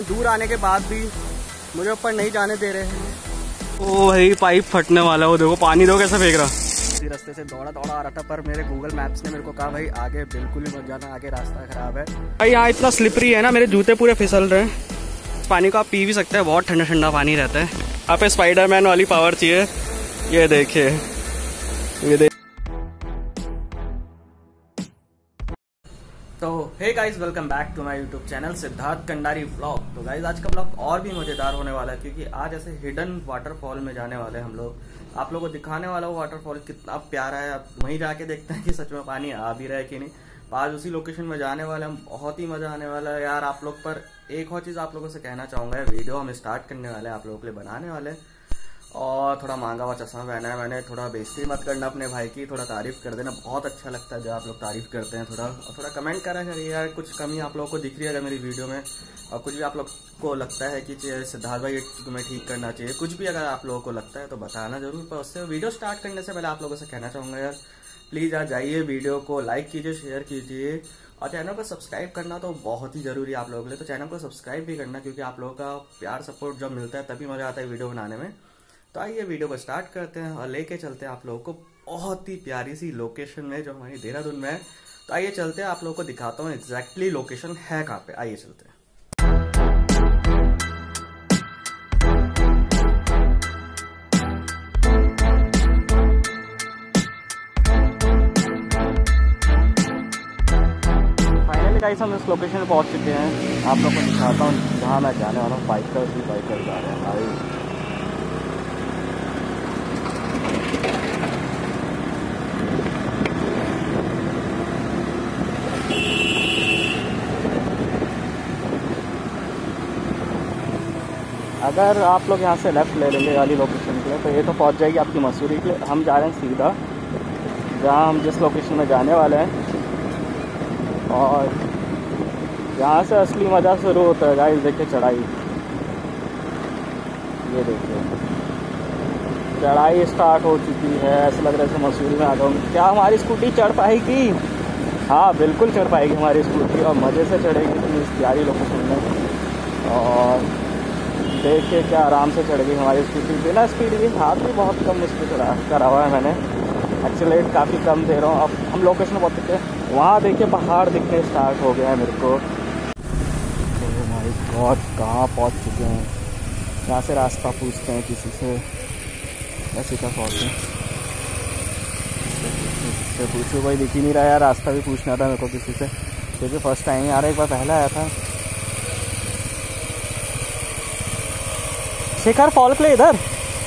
दूर आने के बाद भी मुझे ऊपर नहीं जाने दे रहे हैं। ओ भाई पाइप फटने वाला है, वो देखो पानी देखो कैसे फेंक रहा। इसी रास्ते से दौड़ा आ रहा था, पर मेरे गूगल मैप्स ने मेरे को कहा भाई आगे बिल्कुल ही मत जाना, आगे रास्ता खराब है। भाई यहाँ इतना स्लिपरी है ना, मेरे जूते पूरे फिसल रहे हैं। पानी को आप पी भी सकते हैं, बहुत ठंडा ठंडा पानी रहता है। आप स्पाइडरमैन वाली पावर चाहिए, ये देखिए, ये देखिए। तो hey guys, welcome back to my YouTube channel Siddharth Kandari vlog. तो गाइस आज का व्लॉग और भी मजेदार होने वाला है, क्योंकि आज ऐसे हिडन वाटरफॉल में जाने वाले हैं हम लोग। आप लोगों को दिखाने वाला वो वाटरफॉल कितना प्यारा है। आप वहीं जाके देखते हैं कि सच में पानी आ भी रहा है कि नहीं। आज उसी लोकेशन में जाने वाले हम, बहुत ही मजा आने वाला है यार आप लोग। पर एक और चीज आप लोगों से कहना चाहूंगा, वीडियो हम स्टार्ट करने वाले हैं, आप लोगों के लिए बनाने वाले हैं। और थोड़ा महंगा हुआ चश्मा पहना है मैंने, थोड़ा बेइज्जती मत करना अपने भाई की, थोड़ा तारीफ कर देना, बहुत अच्छा लगता है जब आप लोग तारीफ करते हैं। थोड़ा कमेंट करा करिए यार, कुछ कमी आप लोगों को दिख रही है अगर मेरी वीडियो में, और कुछ भी आप लोग को लगता है कि सिद्धार्थ भाई तुम्हें ठीक करना चाहिए, कुछ भी अगर आप लोगों को लगता है तो बताना जरूर। पर उससे वीडियो स्टार्ट करने से पहले आप लोगों से कहना चाहूंगा यार, प्लीज आज जाइए, वीडियो को लाइक कीजिए, शेयर कीजिए, और चैनल को सब्सक्राइब करना तो बहुत ही जरूरी है आप लोगों के लिए। तो चैनल को सब्सक्राइब भी करना, क्योंकि आप लोगों का प्यार सपोर्ट जब मिलता है तभी मजा आता है वीडियो बनाने में। तो आइए वीडियो को स्टार्ट करते हैं और लेके चलते हैं आप लोगों को बहुत ही प्यारी सी लोकेशन में, जो हमारी देहरादून में है। तो आइए चलते हैं, आप लोगों को दिखाता हूँ एग्जैक्टली लोकेशन है कहाँ पे। आइए चलते हैं। फाइनली गाइस हम इस लोकेशन पे पहुंच चुके हैं। आप लोगों को दिखाता हूँ जहाँ मैं जाने वाला हूँ। बाइकर्स जा रहे हैं भाई। अगर आप लोग यहाँ से लेफ्ट ले लेंगे वाली लोकेशन के लिए, तो ये तो पहुँच जाएगी आपकी मसूरी के लिए। हम जा रहे हैं सीधा जहाँ हम जिस लोकेशन में जाने वाले हैं, और यहाँ से असली मज़ा शुरू होता है गाइस। देखिए चढ़ाई, ये देखिए चढ़ाई स्टार्ट हो चुकी है। ऐसा लग रहा है जैसे मसूरी में आ जाऊँगी। क्या हमारी स्कूटी चढ़ पाएगी? हाँ बिल्कुल चढ़ पाएगी हमारी स्कूटी, और मज़े से चढ़ेगी तो इस प्यारी लोकेशन में। और देखिए क्या आराम से चढ़ गई हमारी स्कूटी, बिना स्पीड की। हाथ भी बहुत कम उस पर करा हुआ है मैंने, एक्सीलरेट काफ़ी कम दे रहा हूँ। अब हम लोकेशन पहुँच चुके हैं, वहाँ देखिए पहाड़ दिखने स्टार्ट हो गए हैं मेरे को। तो भाई बहुत कहाँ पहुँच चुके हैं। यहाँ से रास्ता पूछते हैं किसी से, ऐसे क्या पहुँचते हैं, इससे पूछो, कोई दिख ही नहीं रहा यार। रास्ता भी पूछना था मेरे को किसी से, क्योंकि फर्स्ट टाइम आ रहा, एक बार पहला आया था। शिखर फॉल के लिए इधर,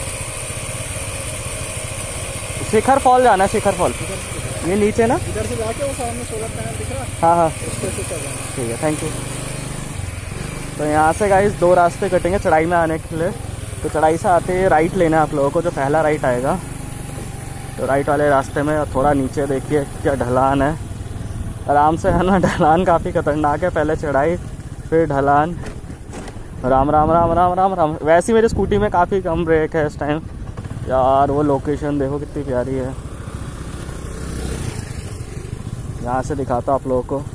शिखर फॉल जाना है। शिखर फॉल ये नीचे ना, इधर से जाके वो सामने सोलर पैनल दिख रहा है। हाँ हाँ ठीक है, थैंक यू। तो यहाँ से गाइस दो रास्ते कटेंगे चढ़ाई में आने के लिए। तो चढ़ाई से आते ही राइट लेना है आप लोगों को, जो पहला राइट आएगा। तो राइट वाले रास्ते में थोड़ा नीचे देखिए क्या ढलान है, आराम से है ना। ढलान काफ़ी खतरनाक है, पहले चढ़ाई फिर ढलान। राम राम राम राम राम राम। वैसे मेरी स्कूटी में काफ़ी कम ब्रेक है इस टाइम यार। वो लोकेशन देखो कितनी प्यारी है, यहाँ से दिखाता हूँ आप लोगों को।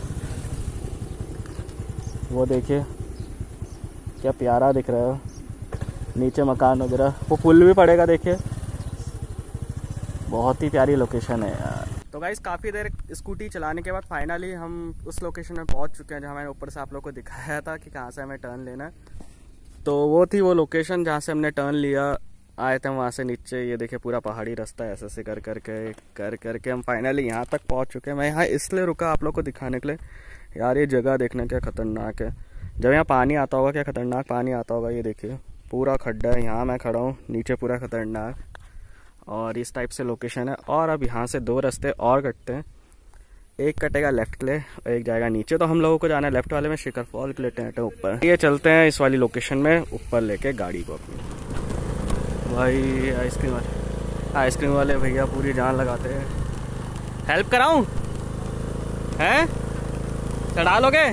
वो देखिए क्या प्यारा दिख रहा है, नीचे मकान वगैरह, वो पुल भी पड़ेगा देखिए। बहुत ही प्यारी लोकेशन है यार। तो गाइस काफ़ी देर स्कूटी चलाने के बाद फाइनली हम उस लोकेशन में पहुंच चुके हैं जहां मैंने ऊपर से आप लोगों को दिखाया था कि कहां से हमें टर्न लेना है। तो वो थी वो लोकेशन जहां से हमने टर्न लिया, आए थे वहां से नीचे। ये देखिए पूरा पहाड़ी रास्ता ऐसे ऐसे कर करके हम फाइनली यहाँ तक पहुँच चुके हैं। मैं यहाँ इसलिए रुका आप लोग को दिखाने के लिए यार, ये जगह देखना क्या खतरनाक है। जब यहाँ पानी आता होगा, क्या खतरनाक पानी आता होगा। ये देखिए पूरा खड्डा है, यहाँ मैं खड़ा हूँ, नीचे पूरा खतरनाक, और इस टाइप से लोकेशन है। और अब यहाँ से दो रास्ते और कटते हैं, एक कटेगा लेफ्ट के लिए और एक जाएगा नीचे। तो हम लोगों को जाना है लेफ्ट वाले में, शिखर फॉल के लिए टेंट है ऊपर। ये चलते हैं इस वाली लोकेशन में ऊपर लेके गाड़ी को अपनी। भाई आइसक्रीम वाले भैया पूरी जान लगाते हैं। हेल्प कराऊं? हैं? चढ़ा लोगे?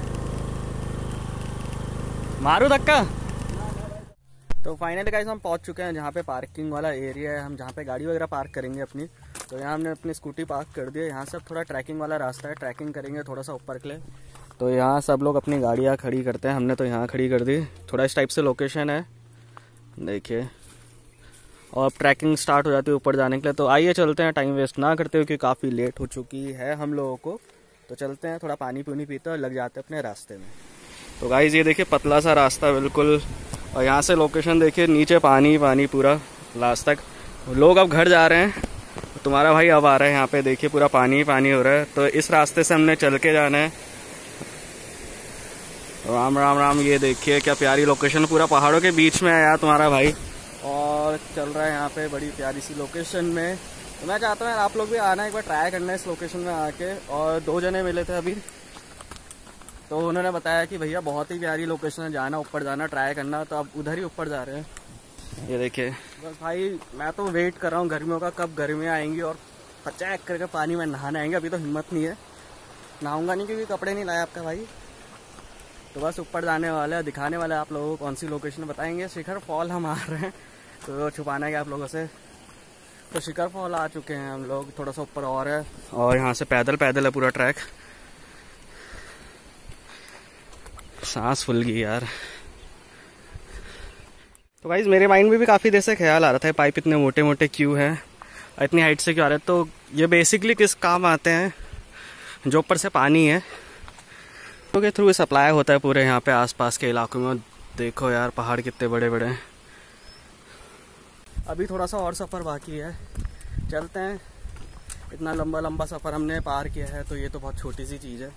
मारू धक्का? तो फाइनली गाइस हम पहुंच चुके हैं जहाँ पे पार्किंग वाला एरिया है, हम जहाँ पे गाड़ी वगैरह पार्क करेंगे अपनी। तो यहाँ हमने अपनी स्कूटी पार्क कर दी है। यहाँ से थोड़ा ट्रैकिंग वाला रास्ता है, ट्रैकिंग करेंगे थोड़ा सा ऊपर के लिए। तो यहाँ सब लोग अपनी गाड़ियाँ खड़ी करते हैं, हमने तो यहाँ खड़ी कर दी। थोड़ा इस टाइप से लोकेशन है देखिए, और ट्रैकिंग स्टार्ट हो जाती है ऊपर जाने के लिए। तो आइए चलते हैं, टाइम वेस्ट ना करते हुए, क्योंकि काफ़ी लेट हो चुकी है हम लोगों को। तो चलते हैं, थोड़ा पानी पूनी पीते हैं और लग जाते हैं अपने रास्ते में। तो गाइस ये देखिए पतला सा रास्ता बिल्कुल, और यहाँ से लोकेशन देखिए, नीचे पानी पानी पूरा लास्ट तक। लोग अब घर जा रहे हैं, तुम्हारा भाई अब आ रहा है। यहाँ पे देखिए पूरा पानी पानी हो रहा है। तो इस रास्ते से हमने चल के जाना है। राम राम राम, ये देखिए क्या प्यारी लोकेशन, पूरा पहाड़ों के बीच में आया तुम्हारा भाई और चल रहा है यहाँ पे बड़ी प्यारी सी लोकेशन में। तो मैं चाहता हूँ यार आप लोग भी आना, एक बार ट्राई करना है इस लोकेशन में आके। और 2 जने मिले थे अभी, तो उन्होंने बताया कि भैया बहुत ही प्यारी लोकेशन है, जाना ऊपर जाना, ट्राई करना। तो अब उधर ही ऊपर जा रहे हैं। ये देखिए बस भाई, मैं तो वेट कर रहा हूँ गर्मियों का, कब गर्मियाँ आएंगी और पचाक करके पानी में नहाने आएंगे। अभी तो हिम्मत नहीं है, नहाऊंगा नहीं क्योंकि कपड़े नहीं लाए आपका भाई। तो बस ऊपर जाने वाले हैं, दिखाने वाले आप लोगों को कौन सी लोकेशन बताएंगे। शिखर फॉल हम आ रहे हैं, तो छुपाना है आप लोगों से। तो शिखर फॉल आ चुके हैं हम लोग, थोड़ा सा ऊपर और है, और यहाँ से पैदल पैदल है पूरा ट्रैक। सांस फूल गई यार। तो गाइस मेरे माइंड में भी काफ़ी देर से ख्याल आ रहा था, पाइप इतने मोटे मोटे क्यों है, इतनी हाइट से क्यों आ रहे हैं। तो ये बेसिकली किस काम आते हैं, जो ऊपर से पानी है तो के थ्रू सप्लाई होता है पूरे यहाँ पे आसपास के इलाकों में। देखो यार पहाड़ कितने बड़े बड़े हैं। अभी थोड़ा सा और सफ़र बाकी है, चलते हैं। इतना लंबा लंबा सफ़र हमने पार किया है, तो ये तो बहुत छोटी सी चीज़ है।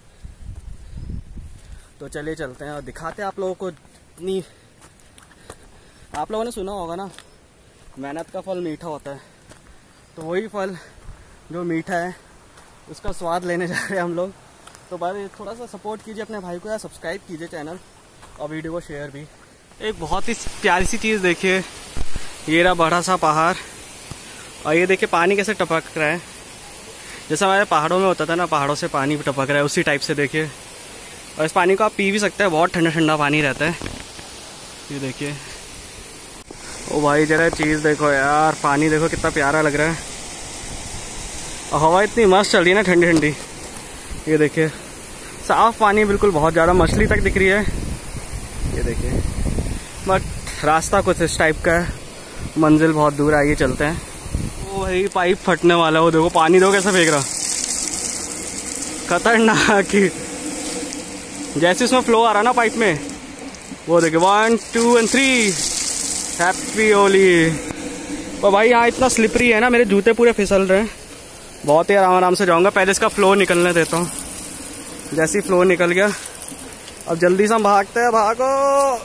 तो चलिए चलते हैं और दिखाते हैं आप लोगों को। इतनी आप लोगों ने सुना होगा ना, मेहनत का फल मीठा होता है। तो वही फल जो मीठा है उसका स्वाद लेने जा रहे हैं हम लोग। तो भाई थोड़ा सा सपोर्ट कीजिए अपने भाई को, या सब्सक्राइब कीजिए चैनल, और वीडियो को शेयर भी। एक बहुत ही प्यारी सी चीज़ देखिए, ये रहा बड़ा सा पहाड़, और ये देखिए पानी कैसे टपक रहा है, जैसा हमारे पहाड़ों में होता था ना, पहाड़ों से पानी टपक रहा है उसी टाइप से देखिए। और इस पानी को आप पी भी सकते हैं, बहुत ठंडा ठंडा पानी रहता है। ये देखिए, ओ भाई जरा चीज़ देखो यार, पानी देखो कितना प्यारा लग रहा है, और हवा इतनी मस्त चल रही है ना, ठंडी ठंडी। ये देखिए साफ पानी बिल्कुल, बहुत ज़्यादा मछली तक दिख रही है। ये देखिए, बट रास्ता कुछ इस टाइप का है, मंजिल बहुत दूर है। आइए चलते हैं। ओ भाई पाइप फटने वाला है, वो देखो पानी देखो कैसे फेंक रहा, खतरनाक ही। जैसे उसमें फ्लो आ रहा ना पाइप में, वो देखिए 1 2 और 3 हैप्पी होली। और भाई यहाँ इतना स्लिपरी है ना, मेरे जूते पूरे फिसल रहे हैं। बहुत ही आराम आराम से जाऊंगा, पहले इसका फ्लो निकलने देता हूँ। जैसे ही फ्लो निकल गया, अब जल्दी से हम भागते हैं, भागो।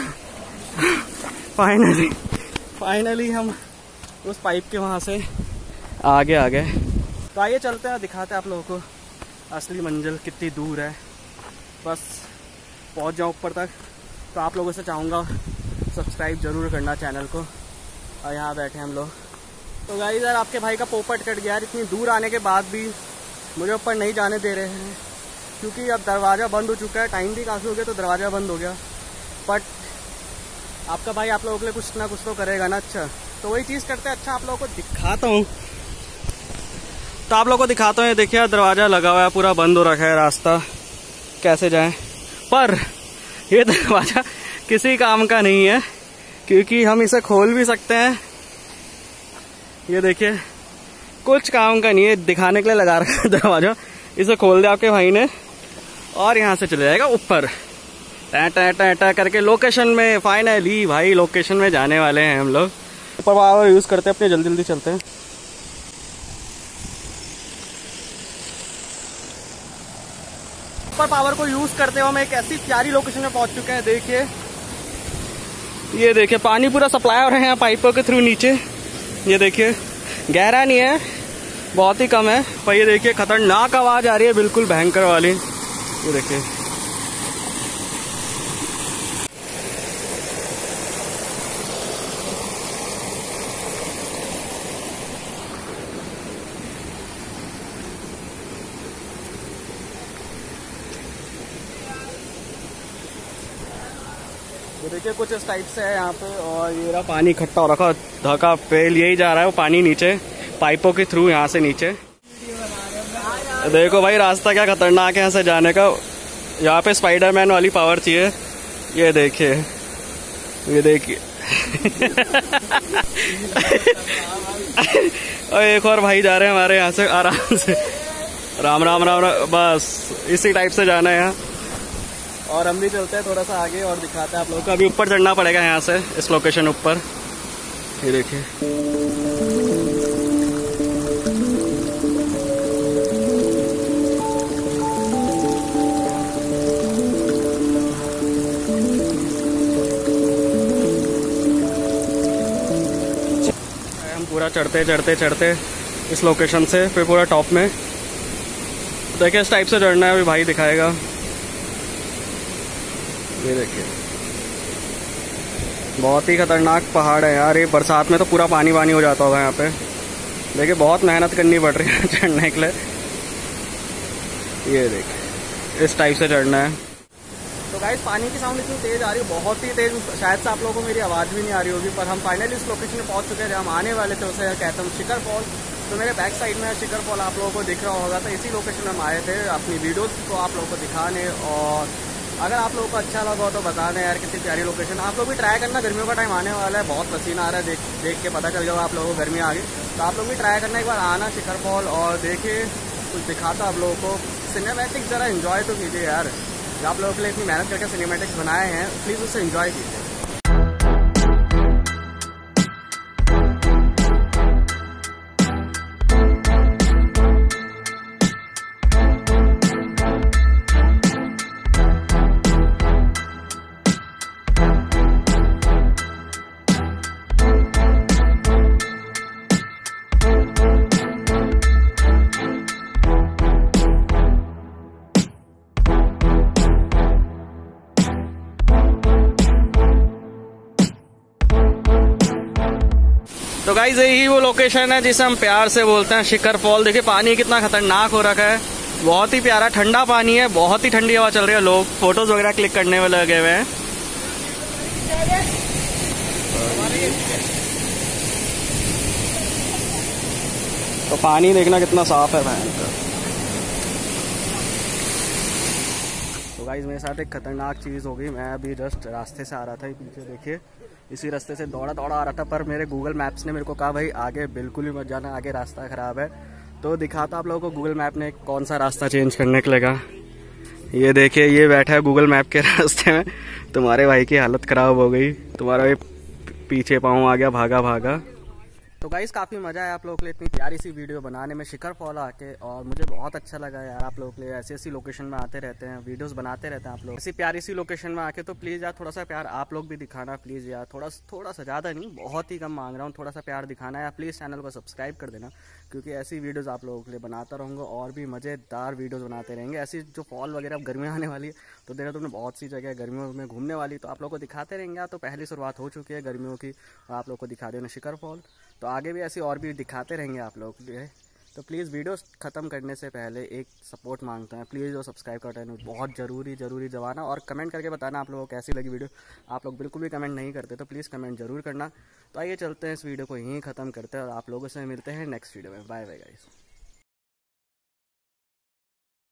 फाइनली हम उस पाइप के वहाँ से आगे आ गए। तो आइए चलते हैं, दिखाते हैं आप लोगों को असली मंजिल कितनी दूर है। बस पहुँच जाऊँ ऊपर तक। तो आप लोगों से चाहूँगा सब्सक्राइब जरूर करना चैनल को। और यहाँ बैठे हम लोग। तो गाइस यार आपके भाई का पोपट कट गया यार, इतनी दूर आने के बाद भी मुझे ऊपर नहीं जाने दे रहे हैं, क्योंकि अब दरवाज़ा बंद हो चुका है। टाइम भी काफ़ी हो गया, तो दरवाज़ा बंद हो गया। बट आपका भाई आप लोगों के लिए कुछ ना कुछ तो करेगा ना। अच्छा तो वही चीज़ करते हैं। अच्छा आप लोगों को दिखाता हूँ, तो आप लोगों को दिखाता हूँ। ये देखिए दरवाज़ा लगा हुआ है, पूरा बंद हो रखा है, रास्ता कैसे जाएं। पर ये दरवाज़ा किसी काम का नहीं है, क्योंकि हम इसे खोल भी सकते हैं। ये देखिए कुछ काम का नहीं है, दिखाने के लिए लगा रखा है दरवाजा। इसे खोल दे आपके भाई ने, और यहाँ से चले जाएगा ऊपर, टा टा टा करके लोकेशन में। फाइनली भाई लोकेशन में जाने वाले हैं हम लोग। ऊपर पावर यूज़ करते हैं अपने, जल्दी जल्दी चलते हैं। ऊपर पावर को यूज़ करते हुए हम एक ऐसी प्यारी लोकेशन में पहुँच चुके हैं। देखिए ये देखिए पानी पूरा सप्लाई हो रहा है यहाँ पाइपों के थ्रू नीचे। ये देखिए गहरा नहीं है, बहुत ही कम है, पर ये देखिए खतरनाक आवाज़ आ रही है, बिल्कुल भयंकर वाली। ये देखिए तो देखिए कुछ इस टाइप से है यहाँ पे। और ये रहा पानी इकट्ठा हो रखा, धक्का पे यही जा रहा है वो पानी नीचे पाइपों के थ्रू यहाँ से नीचे। देखो भाई रास्ता क्या खतरनाक है यहाँ से जाने का, यहाँ पे स्पाइडरमैन वाली पावर चाहिए। ये देखिए, ये देखिए। और एक और भाई जा रहे हैं हमारे यहाँ से आराम से। राम राम राम राम। बस इसी टाइप से जाना है यहाँ। और हम भी चलते हैं थोड़ा सा आगे और दिखाते हैं आप लोगों को। अभी ऊपर चढ़ना पड़ेगा यहाँ से, इस लोकेशन ऊपर। ये देखिए, हम पूरा चढ़ते चढ़ते चढ़ते इस लोकेशन से फिर पूरा टॉप में। देखिए इस टाइप से चढ़ना है, अभी भाई दिखाएगा। ये देखिए, बहुत ही खतरनाक पहाड़ है यार। ये बरसात में तो पूरा पानी पानी हो जाता होगा यहाँ पे। देखिए बहुत मेहनत करनी पड़ रही है चढ़ने के लिए। ये देखिए, इस टाइप से चढ़ना है। तो गाइस पानी की साउंड इतनी तेज़ आ रही है, बहुत ही तेज़। शायद से आप लोगों को मेरी आवाज़ भी नहीं आ रही होगी। पर हम फाइनली इस लोकेशन में पहुँच चुके थे। हम आने वाले थे, उसे कहते हैं शिखर फॉल। तो मेरे बैक साइड में शिखर फॉल आप लोगों को दिख रहा होगा। तो इसी लोकेशन में हम आए थे अपनी वीडियोज़ को आप लोगों को दिखाने। और अगर आप लोगों को अच्छा लगा हो तो बताना यार, कितनी प्यारी लोकेशन। आप लोग भी ट्राई करना, गर्मियों का टाइम आने वाला है, बहुत पसीना आ रहा है। देख के पता चल जाओ आप लोगों को गर्मी आ गई। तो आप लोग भी ट्राई करना, एक बार आना शिखर फॉल और देखिए कुछ दिखाता आप लोगों को। सिनेमैटिक्स ज़रा एंजॉय तो कीजिए यार। आप लोगों के लिए इतनी मेहनत करके सिनेमैटिक्स बनाए हैं, प्लीज़ उसे एंजॉय कीजिए। तो गाइस यही वो लोकेशन है जिसे हम प्यार से बोलते हैं शिखर फॉल। देखिए पानी कितना खतरनाक हो रखा है, बहुत ही प्यारा ठंडा पानी है, बहुत ही ठंडी हवा चल रही है। लोग फोटोज वगैरह क्लिक करने में लगे हुए हैं। तो पानी देखना कितना साफ है भाई। तो गाइस मेरे साथ एक खतरनाक चीज़ हो गई। मैं अभी जस्ट रास्ते से आ रहा था, पीछे देखिए इसी रास्ते से दौड़ा दौड़ा आ रहा था। पर मेरे गूगल मैप्स ने मेरे को कहा भाई आगे बिल्कुल भी मत जाना, आगे रास्ता ख़राब है। तो दिखाता आप लोगों को गूगल मैप ने कौन सा रास्ता चेंज करने के लगा। ये देखिए, ये बैठा है गूगल मैप के रास्ते में। तुम्हारे भाई की हालत ख़राब हो गई, तुम्हारा भी पीछे पाँव आ गया भागा भागा। तो गाइस काफ़ी मज़ा आया आप लोगों के लिए इतनी प्यारी सी वीडियो बनाने में शिखर फॉल आके। और मुझे बहुत अच्छा लगा यार, आप लोगों के लिए ऐसी ऐसी लोकेशन में आते रहते हैं, वीडियोस बनाते रहते हैं आप लोग ऐसी प्यारी सी लोकेशन में आके। तो प्लीज़ यार थोड़ा सा प्यार आप लोग भी दिखाना प्लीज़ यार। थोड़ा सा ज़्यादा नहीं, बहुत ही कम मांग रहा हूँ, थोड़ा सा प्यार दिखाना है। प्लीज़ चैनल को सब्सक्राइब कर देना, क्योंकि ऐसी वीडियोज़ आप लोगों के लिए बनाता रहूँगा और भी मज़ेदार वीडियोज़ बनाते रहेंगे। ऐसी जो फॉल वगैरह अब गर्मियाँ आने वाली है, तो देहरादून में बहुत सी जगह गर्मियों में घूमने वाली, तो आप लोगों को दिखाते रहेंगे। तो पहली शुरुआत हो चुकी है गर्मियों की, आप लोग को दिखा देना शिखर फॉल। तो आगे भी ऐसी और भी दिखाते रहेंगे आप लोग के लिए। तो प्लीज़ वीडियो ख़त्म करने से पहले एक सपोर्ट मांगता है, प्लीज़ जो सब्सक्राइब करते हैं बहुत ज़रूरी दबाना। और कमेंट करके बताना आप लोगों को कैसी लगी वीडियो। आप लोग बिल्कुल भी कमेंट नहीं करते, तो प्लीज़ कमेंट ज़रूर करना। तो आइए चलते हैं, इस वीडियो को यहीं ख़त्म करते हैं और आप लोगों से मिलते हैं नेक्स्ट वीडियो में। Bye bye guys.